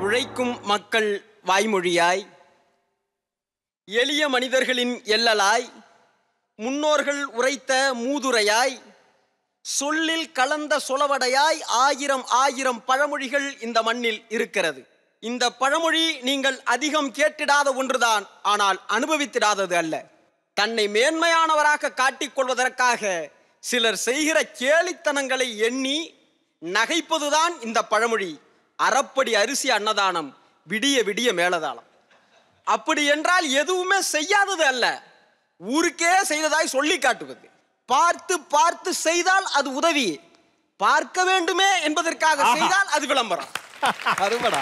உழைக்கும் மக்கள் வாய்மொழியாய், எளிய மனிதர்களின் எல்லலாய், முன்னோர்கள் உரைத்த மூதுரையாய், சொல்லில் கலந்த சொலவடையாய் ஆயிரம் ஆயிரம் பழமொழிகள் இந்த மண்ணில் இருக்கிறது. இந்த பழமொழி நீங்கள் அதிகம் கேட்டிடாத ஒன்றுதான், ஆனால் அனுபவித்திடாதது அல்ல. தன்னை மேன்மையானவராக காட்டிக்கொள்வதற்காக சிலர் செய்கிற கேலித்தனங்களை எண்ணி நகைப்பதுதான் இந்த பழமொழி. அறப்படி அரிசி அன்னதானம், விடிய விடிய மேலதாளம். அப்படி என்றால் எதுவுமே செய்யாதது அல்ல, ஊருக்கே செய்ததாய் சொல்லி காட்டுவது. பார்த்து பார்த்து செய்தால் அது உதவி, பார்க்க வேண்டுமே என்பதற்காக செய்தால் அது விளம்பரம். அருமடா.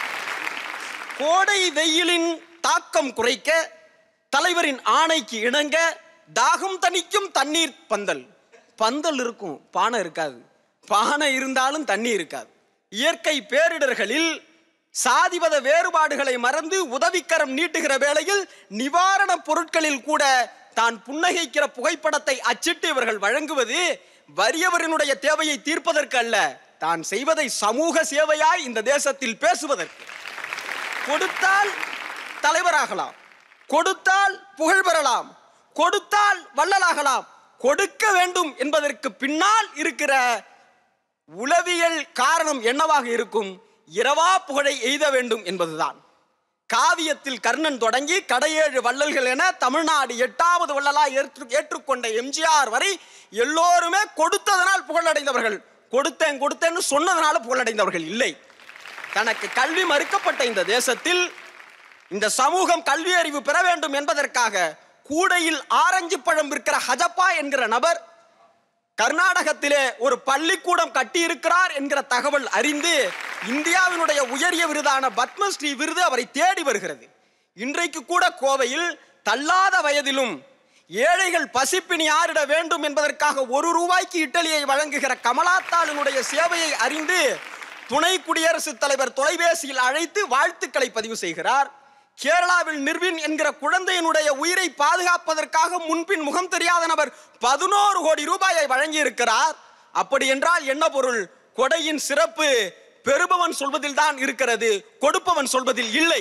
கோடை வெயிலின் தாக்கம் குறைக்க தலைவரின் ஆணைக்கு இணங்க தாகம் தணிக்கும் தண்ணீர் பந்தல். பந்தல் இருக்கும், பானை இருக்காது. பானை இருந்தாலும் தண்ணி இருக்காது. இயற்கை பேரிடர்களில் சாதிமத வேறுபாடுகளை மறந்து உதவிக்கரம் நீட்டுகிற வேளையில் நிவாரண பொருட்களில் கூட தான் புன்னகைக்கிற புகைப்படத்தை அச்சிட்டு இவர்கள் வழங்குவது வறியவரினுடைய தேவையை தீர்ப்பதற்கு அல்ல, தான் செய்வதை சமூக சேவையாய் இந்த தேசத்தில் பேசுவதற்கு. கொடுத்தால் தலைவராகலாம், கொடுத்தால் புகழ் பெறலாம், கொடுத்தால் வள்ளலாகலாம். கொடுக்க வேண்டும் என்பதற்கு பின்னால் இருக்கிற உளவியல் காரணம் என்னவாக இருக்கும்? இரவா புகழை எய்த வேண்டும் என்பதுதான். காவியத்தில் கர்ணன் தொடங்கி கடையேழு வள்ளல்கள் என தமிழ்நாடு 8வது வள்ளலா ஏற்றுக்கொண்ட எம்ஜிஆர் வரை எல்லோருமே கொடுத்ததனால் புகழடைந்தவர்கள். கொடுத்தேன் கொடுத்தேன்னு சொன்னதனால புகழடைந்தவர்கள் இல்லை. தனக்கு கல்வி மறுக்கப்பட்ட இந்த தேசத்தில் இந்த சமூகம் கல்வி அறிவு பெற வேண்டும் என்பதற்காக கூடையில் ஆரஞ்சு பழம் விற்கிற ஹஜப்பா என்கிற நபர் கர்நாடகத்திலே ஒரு பள்ளிக்கூடம் கட்டியிருக்கிறார் என்கிற தகவல் அறிந்து இந்தியாவினுடைய உயரிய விருதான பத்மஸ்ரீ விருது அவரை தேடி வருகிறது. இன்றைக்கு கூட கோவையில் தள்ளாத வயதிலும் ஏழைகள் பசிப்பினி ஆறிட வேண்டும் என்பதற்காக 1 ரூபாய்க்கு இட்டலியை வழங்குகிற கமலாத்தாளினுடைய சேவையை அறிந்து துணை குடியரசுத் தலைவர் தொலைபேசியில் அழைத்து வாழ்த்துக்களை பதிவு செய்கிறார். கேரளாவில் நிர்வின் என்கிற குழந்தையினுடைய உயிரை பாதுகாப்பதற்காக முன்பின் முகம் தெரியாத நபர் 11 கோடி ரூபாயை வழங்கி இருக்கிறார். அப்படி என்றால் என்ன பொருள்? கொடையின் சிறப்பு பெறுபவன் சொல்வதில் தான் இருக்கிறது, கொடுப்பவன் சொல்வதில் இல்லை.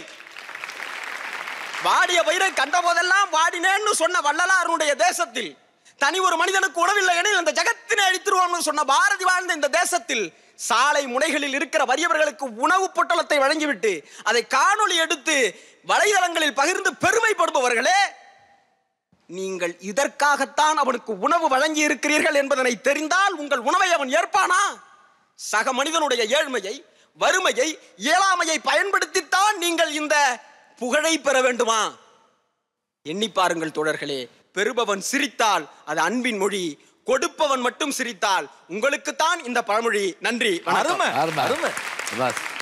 வாடிய வயிறை கண்ட போதெல்லாம் வாடினேன்னு சொன்ன வள்ளலாருடைய தேசத்தில், தனி ஒரு மனிதனுக்கு உணவில்லை எனில் அந்த ஜகத்தினை அழித்திருவோம்னு சொன்ன பாரதி வாழ்ந்த இந்த தேசத்தில் சாலை முனைகளில் இருக்கிற வறியவர்களுக்கு உணவு பொட்டலத்தை வழங்கிவிட்டு அதை காணொளி எடுத்து வலைதளங்களில் பகிர்ந்து பெருமைப்படுபவர்களே, நீங்கள் இதற்காகத்தான் அவனுக்கு உணவு வழங்கி இருக்கிறீர்கள் என்பதனை தெரிந்தால் உங்கள் உணவை அவன் ஏற்பானா? சக மனிதனுடைய ஏழ்மையை, வறுமையை, இயலாமையை பயன்படுத்தித்தான் நீங்கள் இந்த புகழை பெற வேண்டுமா? எண்ணி பாருங்கள் தோழர்களே. பெறுபவன் சிரித்தால் அது அன்பின் மொழி, கொடுப்பவன் மட்டும் சிரித்தால் உங்களுக்குத்தான் இந்த பழமொழி. நன்றி. அருமை அருமை.